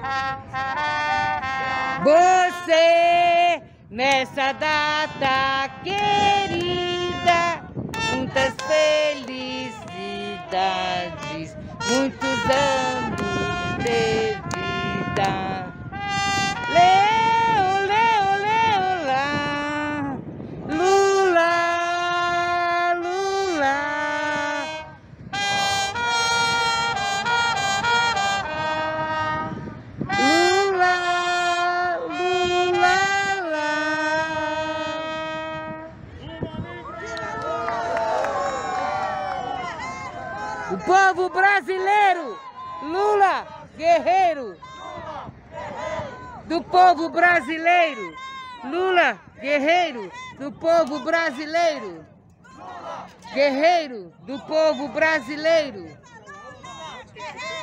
Você, nessa data querida, muitas felicidades, muitos anos de vida. Leo, leo, leo, lá, lula, lula. Lula, lula, lá. O povo brasileiro, Lula, guerreiro. Do povo brasileiro, Lula, guerreiro. Do povo brasileiro, guerreiro. Do povo brasileiro.